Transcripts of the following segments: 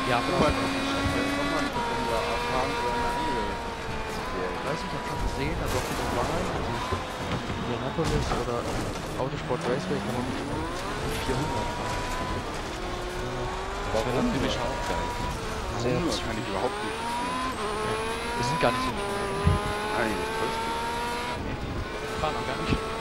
Ja, aber Guck mal, das das ist nochmal ein Formula A-Fahren oder eine andere. ich weiß nicht, ich habe schon gesehen, also auf den Wahlen, also Indianapolis oder Autosport Raceway kann man mit 400 fahren. Das wäre dann für mich auch geil. Sehr kann ich überhaupt nicht verstehen. Wir sind gar nicht so schnell. Nein, das täuscht mich. Wir fahren auch gar nicht schnell.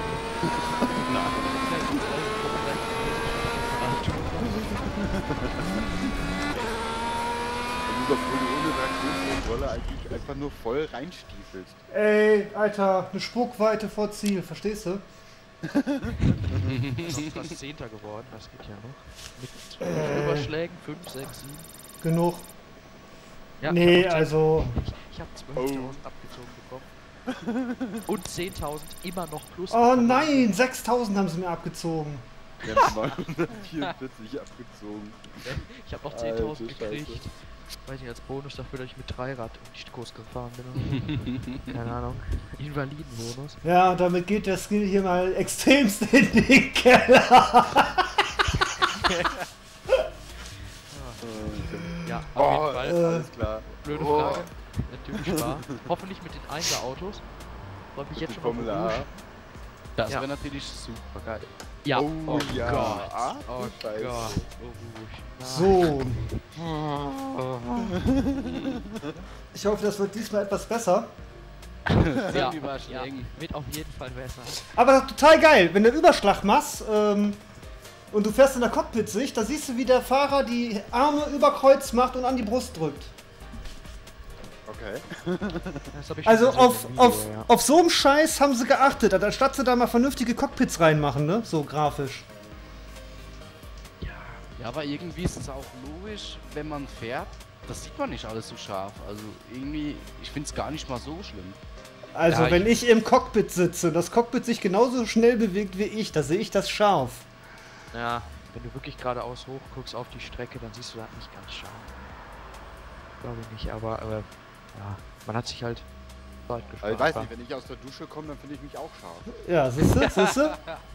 Und obwohl du ohne Traktionskontrolle eigentlich einfach nur voll reinstiefelst. Ey, Alter, eine Spuckweite vor Ziel, verstehst du? Fast 10. geworden, das geht ja noch. Mit Überschlägen 5, 6, 7. Genug. Ja, Nee, ich hab also... Ich habe 12.000 abgezogen bekommen. Und 10.000 immer noch plus. Oh bekommen. nein, 6.000 haben sie mir abgezogen. Wir haben 944 abgezogen. Ich habe noch Alter, 10.000 gekriegt. Scheiße. Weiß nicht, als Bonus dafür, dass ich mit Dreirad und nicht groß gefahren bin. Keine Ahnung. Invalidenbonus. Ja, damit geht der Skill hier mal extremst in den Keller. Ja, auf jeden Oh, Fall. alles klar. Blöde Oh. Frage. Natürlich wahr. Hoffentlich mit den 1er Autos. Freue mich jetzt Die schon auf Formel A. Rouge. Das Ja. wäre natürlich super geil. Ja. Oh, ja. Gott. Ach, du Oh Scheiße. Gott. Oh, Rouge. So. Ich hoffe, das wird diesmal etwas besser. Ja, Die war schon ja, eng. wird auf jeden Fall besser. Aber das ist total geil, wenn du Überschlag machst und du fährst in der Cockpit-Sicht, da siehst du, wie der Fahrer die Arme über Kreuz macht und an die Brust drückt. Okay. Das hab ich Also schon gesehen im Video, ja. auf so einem Scheiß haben sie geachtet, anstatt sie da mal vernünftige Cockpits reinmachen, ne? So grafisch. Ja, aber irgendwie ist es auch logisch, wenn man fährt. Das sieht man nicht alles so scharf. Also irgendwie, ich finde es gar nicht mal so schlimm. Also Ja, wenn ich im Cockpit sitze und das Cockpit sich genauso schnell bewegt wie ich, da sehe ich das scharf. Ja, wenn du wirklich geradeaus hoch guckst auf die Strecke, dann siehst du das nicht ganz scharf. Glaube ich nicht, aber ja, man hat sich halt Zeit Also gespart. ich weiß nicht, wenn ich aus der Dusche komme, dann finde ich mich auch scharf. Ja, siehst du, siehst du?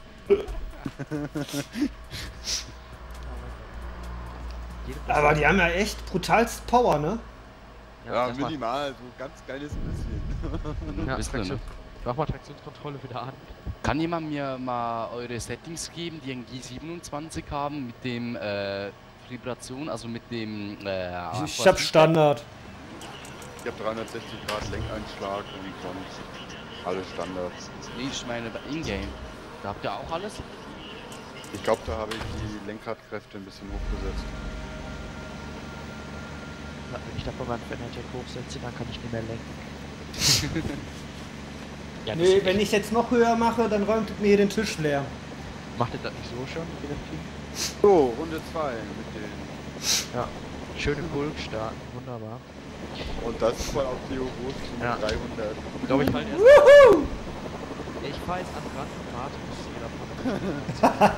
Aber die haben ja echt brutalst Power, ne? Ja, erst mal- minimal, so ganz kleines bisschen. Ja, Wisst ihr, Traktion, ne? mach mal Traktionskontrolle wieder an. Kann jemand mir mal eure Settings geben, die ein G27 haben mit dem Vibration, also mit dem Ich hab Standard. Ich habe 360 Grad Lenkeinschlag und sonst alles Standard. Nee, ich meine Ingame. Da habt ihr auch alles? Ich glaube, da habe ich die Lenkradkräfte ein bisschen hochgesetzt. Ja, wenn ich davon meinen Fanatec hochsetze, dann kann ich nicht mehr lenken. Ja, Nee, wenn ich jetzt noch höher mache, dann räumt es mir den Tisch leer. Macht ihr das nicht so schon mit dem Team? So, Runde 2 mit den. Ja. Schöne Pulk starten, wunderbar. Und das voll auf Theo Groß mit Ja. 300. Ich glaube, ich halt erst. Wuhu! Ich fahr jetzt an Rand und warte, bis jeder von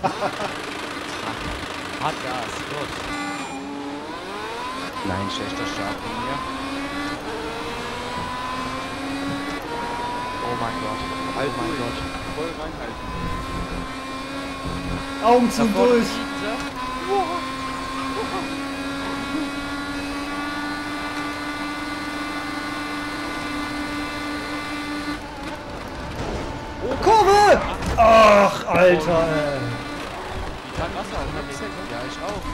Hart Gas, los. Nein, schlechter Start von mir. Oh mein Gott. Halt Oh mein durch. Gott. Voll reinhalten. Augen zu Da vorne durch. fliegt sie. Kurve! Ach, Alter, ey. Ich kann Wasser auf 100 Sekunden. Ja, ich auch.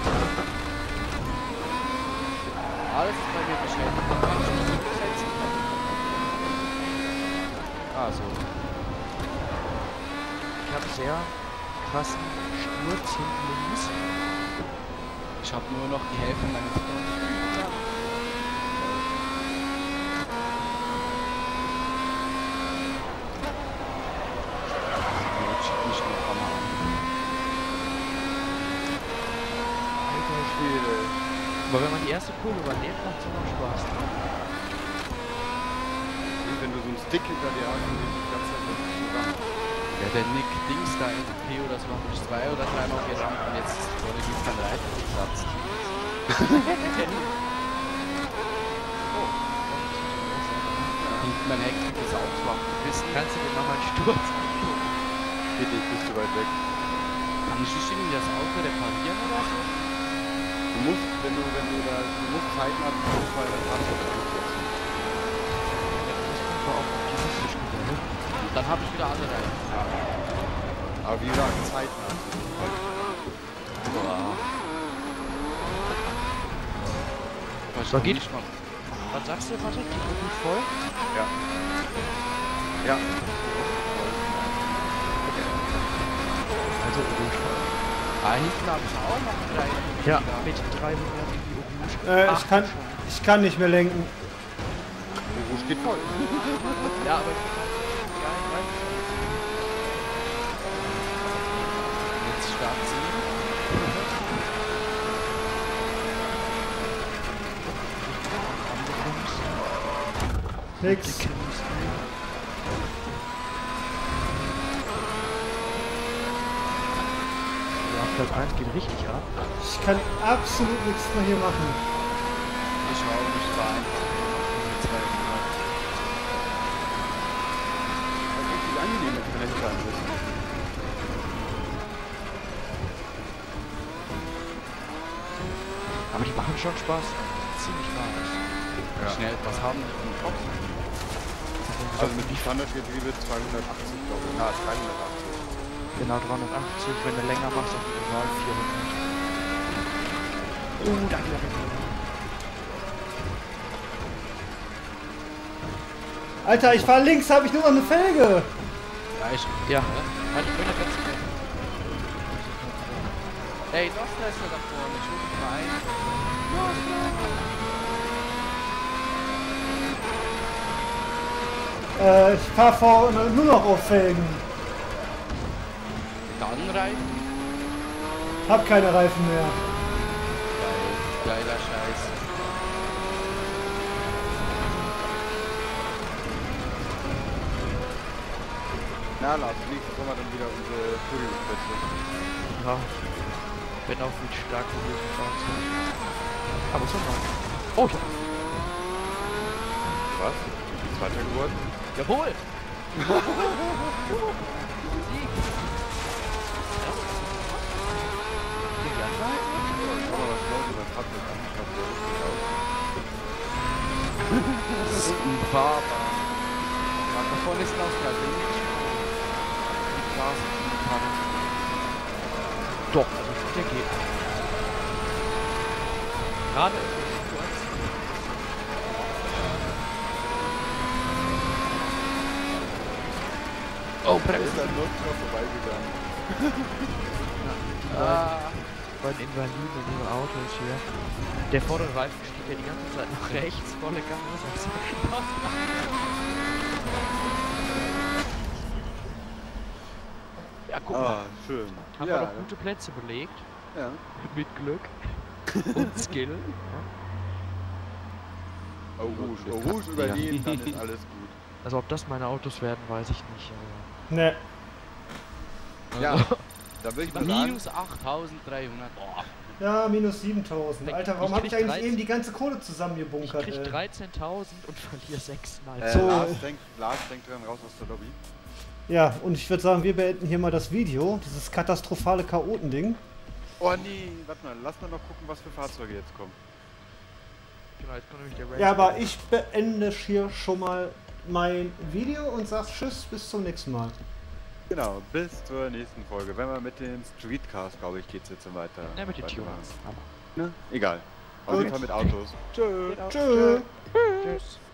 Alles ist bei mir beschädigt. Da kann ich mich zurücksetzen. Ah, so. Ich habe sehr krassen Sturz hinten links. Ich habe nur noch die Hälfte meines Lebens. Nicht nur Kamera. Alter Schwede. Aber wenn man die erste Kurve überlebt, macht es noch Spaß. Wie wenn du so einen Stick hinter dir hast und den die ganze Zeit zusammen. Ja, der Nick Dings da in Pio, das war durch 2 oder 3 Mal gerammt und jetzt wurde die kein Reifen geplatzt. Und mein Heck ist auch schwach gebissen. Kannst du dir nochmal einen Sturz angucken? Bitte, ich bist zu weit weg. Kann ich nicht irgendwie das Auto reparieren oder so? musst, wenn du zeitnah auf jeden Fall das Fahrzeug durchsetzen. Das kommt mal auch optimistisch geworden. Dann habe ich wieder alle Reifen. Ja. Aber wie gesagt, zeitnah. So geht. Was sagst du, Patrick? Die ist gut voll? Ja. Ja. Also gut. Ah, hinten habe ich auch noch 3. Ja, mit 300 in die Orange. Ich kann nicht mehr lenken. Wo steht voll? Ja, aber... Ja, ich weiß. Jetzt Start 7. Nix. Ja, Platz 1 geht richtig ab. Ich kann absolut nichts mehr hier machen. Ich auch nicht rein. Das ist richtig angenehm, wenn du nicht rein bist. Aber die machen schon Spaß. Ziemlich nice. Ja. Schnell, was haben die für einen Kopf? Also mit Standardgetriebe 280, glaube ich. Na, 380. Genau, 380. Wenn du länger machst, auf jeden Fall 400. Oh, danke. Alter, ich fahr links, habe ich nur noch eine Felge. Ja, ich. Ja. Halt, ich bin da ganz weg. Ey, Nostra ist ja da vorne. Ich hol dich mal ein. Ich fahr vorne nur noch auf Felgen. Dann Reifen. Hab keine Reifen mehr. Geil. Geiler Scheiß. Na, Lars, nächstes Mal dann wieder unsere Podiumsplätze. Ja. Wenn auch mit starken Lösungsfahrzeugen. Aber so mal. Oh ja. Was? Zweiter geworden? Jawohl! Ich habe was Lautes beim Fahrzeug angeschafft, der richtig aus. Das ist unfahrbar. Da vorne ist ein Ausgleich. Die Straße, die Karre. Doch, also der geht. Gerade in der Situation. Oh, Der Bremse. ist an Notstrom vorbeigegangen. Bei den Invaliden in ihren Autos hier. Der vordere Reifen steht ja die ganze Zeit nach rechts, volle Gas. Ja, guck mal. Ah, schön. Haben wir doch gute Plätze belegt. Ja. Mit Glück. Und Skill. Ja. Oh, Rouge übernehmen, dann ist alles gut. Also ob das meine Autos werden, weiß ich nicht. Ne. Ja, da will ich mal sagen, Minus 8300. Boah. Ja, minus 7000. Alter, warum Ich habe ich krieg eigentlich 13. eben die ganze Kohle Ich zusammengebunkert? krieg 13.000 und verliere 6 Mal. So. Lars denkt dran raus aus der Lobby. Ja, und ich würde sagen, wir beenden hier mal das Video. Dieses katastrophale Chaotending. Oh nee, warte mal, lass mal noch gucken, was für Fahrzeuge jetzt kommen. Genau, jetzt kommt nämlich der Race. Ja, aber ich beende hier schon mal mein Video und sag Tschüss, bis zum nächsten Mal. Genau, bis zur nächsten Folge. Wenn wir mit den Streetcars, glaube ich, geht's jetzt so weiter. Ja, mit den weitermachen. Tunings. Ne? Egal. Auf Gut. jeden Fall mit Autos. Tschö. Genau. Tschö. Tschüss.